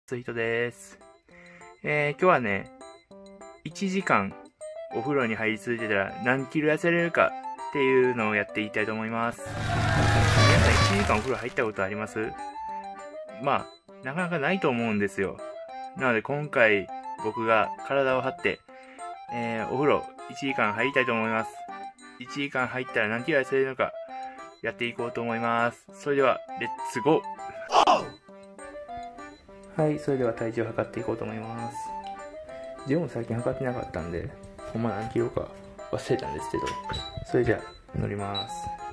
ツイートです。今日はね、1時間お風呂に入り続けたら何キロ痩せれるかっていうのをやっていきたいと思います。皆さん1時間お風呂入ったことあります？まあ、なかなかないと思うんですよ。なので今回僕が体を張って、お風呂1時間入りたいと思います。1時間入ったら何キロ痩せれるのかやっていこうと思います。それでは、レッツゴー！はい、それでは体重を測っていこうと思います。自分も最近測ってなかったんで、ほんま何キロか忘れたんですけど、それじゃあ乗ります。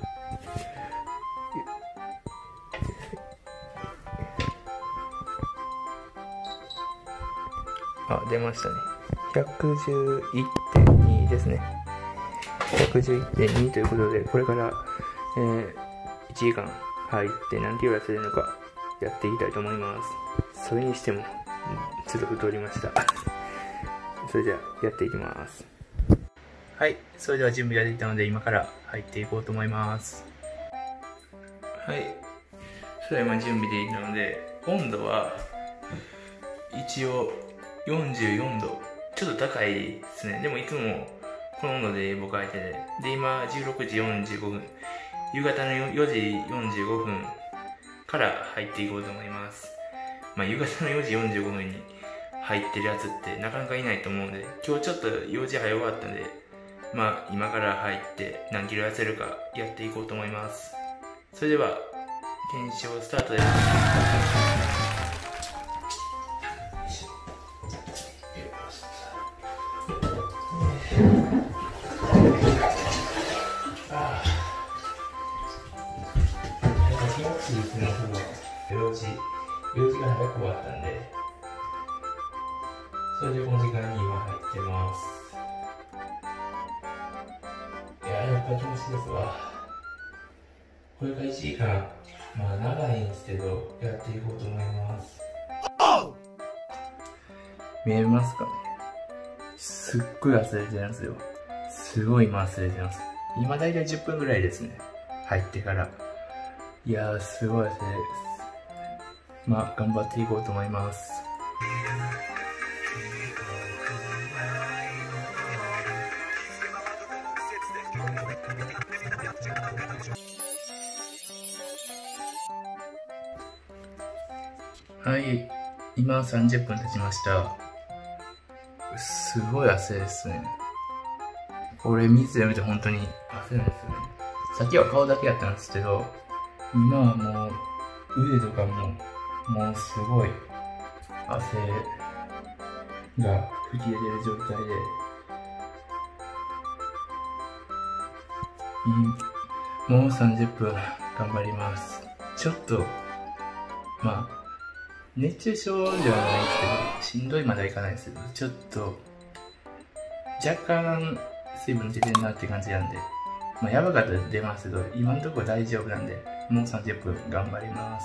あ、出ましたね。111.2 ですね。111.2 ということで、これから、1時間入って何キロ痩せるのかやっていきたいと思います。それにしても、ちょっと太りました。それじゃあ、やっていきます。はい、それでは準備ができたので、今から入っていこうと思います。はい、それでは今準備できたので、温度は、一応44度。ちょっと高いですね。でもいつもこの温度で僕入ってて、で、今16時45分。夕方の4時45分から入っていこうと思います。まあ、夕方の4時45分に入ってるやつってなかなかいないと思うので、今日ちょっと用事早かったんで、まあ、今から入って何キロ痩せるかやっていこうと思います。それでは、検証スタートです。用事が早く終わったんで、それでこの時間に今入ってます。いや、やっぱ気持ちいいですわ。これが1時間、まあ長いんですけど、やっていこうと思います。見えますかね？すっごい忘れてるんですよ。すごい今忘れてます。今だいたい10分ぐらいですね。入ってから。いやー、すごい忘れです。まあ、頑張っていこうと思います。はい、今30分経ちました。すごい汗ですね。これ水で見て本当に汗なんですよね。さっきは顔だけやったんですけど、今はもう腕とかもうすごい汗が吹き出てる状態で、もう30分頑張ります。ちょっと、まあ、熱中症ではないですけど、しんどいまではいかないですけど、ちょっと、若干水分出てるなって感じなんで、まあ、やばかったら出ますけど、今のところ大丈夫なんで、もう30分頑張ります。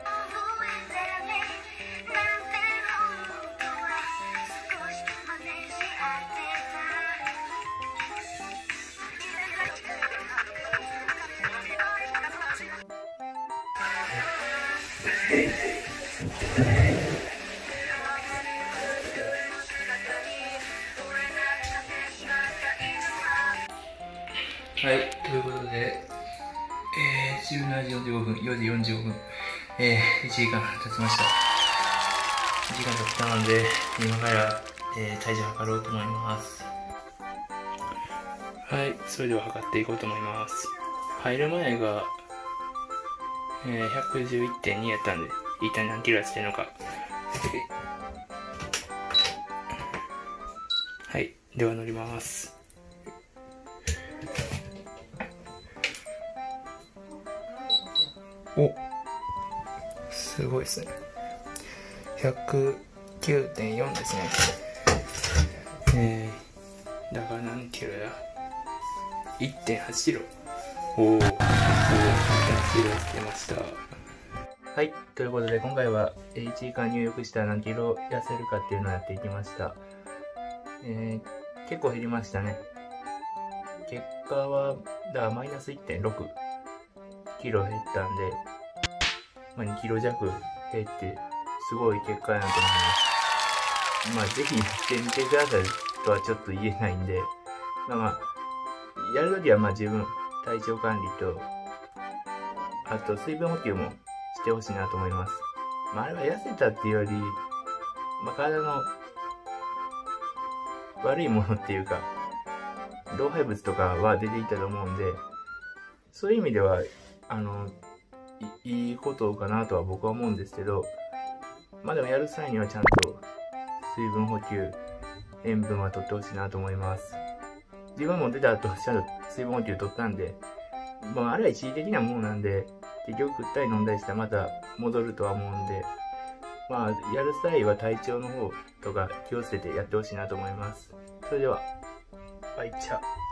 はい、ということで、17時45分、4時45分、1時間経ちました。1時間経ったので、今から、体重測ろうと思います。はい、それでは測っていこうと思います。入る前が、111.2 やったんで、一体何キロ痩せてるのか。はい、では乗ります。お、すごいですね。109.4 ですね。だから何キロや？ 1.8 キロ。おー、1.8 キロ痩せてました。はい、ということで今回は1時間入浴したら何キロ痩せるかっていうのをやっていきました。結構減りましたね。結果は、だからマイナス 1.6 キロ減ったんで、まあ、2キロ弱減って、 すごい結果やなと思います。ぜひやってみてくださいとはちょっと言えないんで、やるときは自分、体調管理と、あと水分補給もしてほしいなと思います。あれは痩せたっていうより、体の悪いものっていうか、老廃物とかは出ていったと思うんで、そういう意味では、いいことかなとは僕は思うんですけど、でもやる際にはちゃんと水分補給、塩分は取ってほしいなと思います。自分も出た後、ちゃんと水分補給取ったんで、あれは一時的なものなんで、結局食ったり飲んだりしたらまた戻るとは思うんで、やる際は体調の方とか気をつけてやってほしいなと思います。それでは、バイチャ。